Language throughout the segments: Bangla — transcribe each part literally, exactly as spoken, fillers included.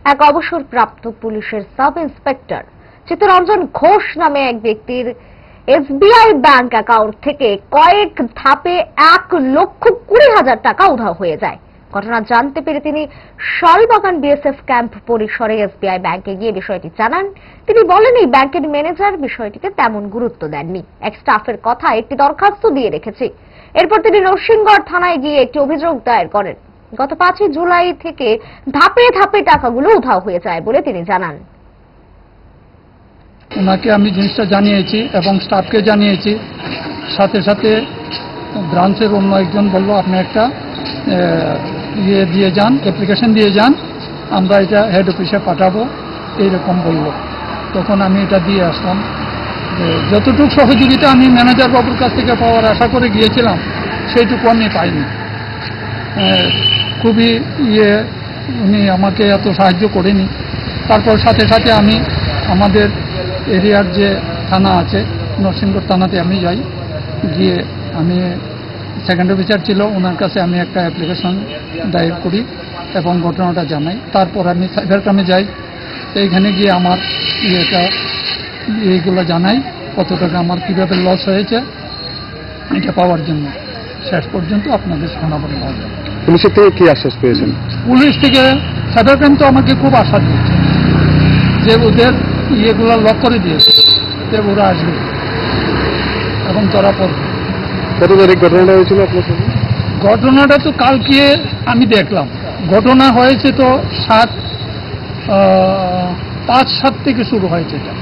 এক অবসরপ্রাপ্ত পুলিশের সাব ইন্সপেক্টর চিত্তরঞ্জন ঘোষ নামে এক ব্যক্তির এসবিআই ব্যাংক অ্যাকাউন্ট থেকে কয়েক ধাপে এক লক্ষ কুড়ি হাজার টাকা উধাও হয়ে যায়। ঘটনা জানতে পেরে তিনি শালবাগান বিএসএফ ক্যাম্প পরিসরে এসবিআই ব্যাংকে গিয়ে বিষয়টি জানান। তিনি বলেন, এই ব্যাংকের ম্যানেজার বিষয়টিতে তেমন গুরুত্ব দেননি, এক স্টাফের কথা একটি দরখাস্ত দিয়ে রেখেছি। এরপর তিনি নরসিংগড় থানায় গিয়ে একটি অভিযোগ দায়ের করেন। গত পাঁচই জুলাই থেকে ধাপে ধাপে টাকাগুলো উধাও হয়ে যায় বলে তিনি জানান। ওনাকে আমি জিনিসটা জানিয়েছি এবং স্টাফকে জানিয়েছি। সাথে সাথে ব্রাঞ্চের অন্য একজন বলল, আপনি একটা ইয়ে দিয়ে যান, অ্যাপ্লিকেশন দিয়ে যান, আমরা এটা হেড অফিসে পাঠাবো, এইরকম বলল। তখন আমি এটা দিয়ে আসলাম। যতটুকু সহযোগিতা আমি ম্যানেজার বাবুর কাছ থেকে পাওয়ার আশা করে গিয়েছিলাম, সেইটুকু আমি পাইনি। খুবই ইয়ে উনি আমাকে এত সাহায্য করেনি। তারপর সাথে সাথে আমি আমাদের এরিয়ার যে থানা আছে, নরসিংগড় থানাতে আমি যাই। গিয়ে আমি সেকেন্ড অফিসার ছিল, ওনার কাছে আমি একটা অ্যাপ্লিকেশন দায়ের করি এবং ঘটনাটা জানাই। তারপর আমি সাইবার ক্রাইমে যাই। এইখানে গিয়ে আমার ইয়েটা এইগুলো জানাই, কত টাকা আমার কীভাবে লস হয়েছে এটা পাওয়ার জন্য। শেষ পর্যন্ত আপনাদের শোনাবো। পুলিশের থেকে কি আশ্বাস পেয়েছেন? পুলিশ থেকে সাইবার ক্রাইম তো আমাকে খুব আশ্বাস দিচ্ছে যে ওদের ইয়েগুলো লক করে দিয়েছে, যে ওরা আসবে এবং ধরা পড়বে। কত তারিখ ঘটনাটা হয়েছিল আপনার সাথে? ঘটনাটা তো কালকে আমি দেখলাম। ঘটনা হয়েছে তো সাত পাঁচ সাত থেকে শুরু হয়েছে। এটা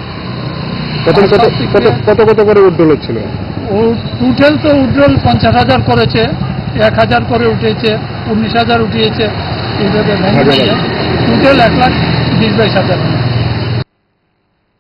কত কত করে উইথড্রল হচ্ছিল? ও টোটাল তো উইথড্রল পঞ্চাশ হাজার করেছে, এক হাজার করে উঠেছে, উনিশ হাজার উঠিয়েছে, এইভাবে টোটাল এক লাখ বিশ বাইশ হাজার।